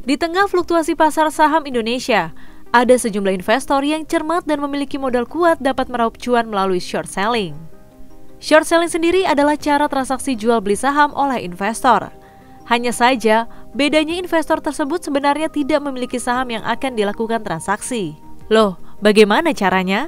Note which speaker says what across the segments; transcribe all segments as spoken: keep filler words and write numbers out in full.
Speaker 1: Di tengah fluktuasi pasar saham Indonesia, ada sejumlah investor yang cermat dan memiliki modal kuat dapat meraup cuan melalui short selling. Short selling sendiri adalah cara transaksi jual beli saham oleh investor. Hanya saja, bedanya investor tersebut sebenarnya tidak memiliki saham yang akan dilakukan transaksi. Loh, bagaimana caranya?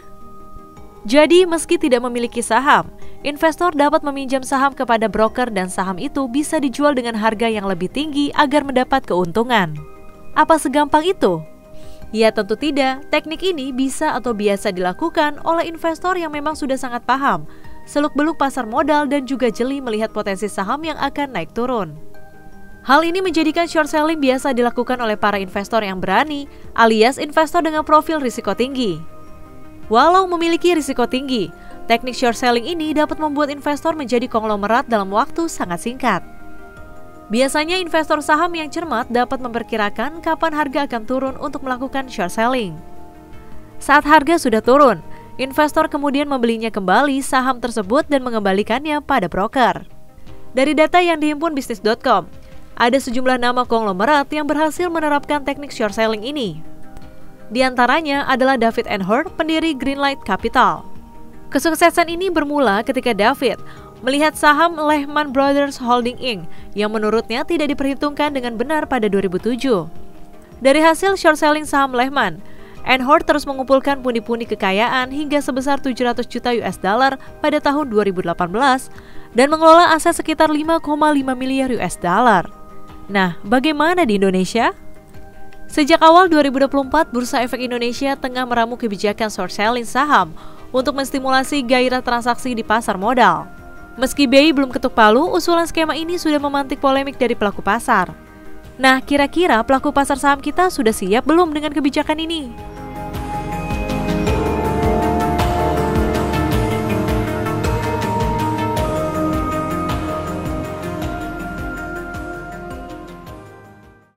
Speaker 1: Jadi, meski tidak memiliki saham, investor dapat meminjam saham kepada broker dan saham itu bisa dijual dengan harga yang lebih tinggi agar mendapat keuntungan. Apa segampang itu? Ya tentu tidak, teknik ini bisa atau biasa dilakukan oleh investor yang memang sudah sangat paham seluk-beluk pasar modal dan juga jeli melihat potensi saham yang akan naik turun. Hal ini menjadikan short selling biasa dilakukan oleh para investor yang berani, alias investor dengan profil risiko tinggi. Walau memiliki risiko tinggi, teknik short selling ini dapat membuat investor menjadi konglomerat dalam waktu sangat singkat. Biasanya investor saham yang cermat dapat memperkirakan kapan harga akan turun untuk melakukan short selling. Saat harga sudah turun, investor kemudian membelinya kembali saham tersebut dan mengembalikannya pada broker. Dari data yang dihimpun bisnis dot com, ada sejumlah nama konglomerat yang berhasil menerapkan teknik short selling ini. Di antaranya adalah David Einhorn, pendiri Greenlight Capital. Kesuksesan ini bermula ketika David melihat saham Lehman Brothers Holding Incorporated yang menurutnya tidak diperhitungkan dengan benar pada dua ribu tujuh. Dari hasil short selling saham Lehman, Einhorn terus mengumpulkan pundi-pundi kekayaan hingga sebesar tujuh ratus juta U S dollar pada tahun dua ribu delapan belas dan mengelola aset sekitar lima koma lima miliar U S dollar. Nah, bagaimana di Indonesia? Sejak awal dua ribu dua puluh empat, Bursa Efek Indonesia tengah meramu kebijakan short selling saham untuk menstimulasi gairah transaksi di pasar modal. Meski B I belum ketuk palu, usulan skema ini sudah memantik polemik dari pelaku pasar. Nah, kira-kira pelaku pasar saham kita sudah siap belum dengan kebijakan ini?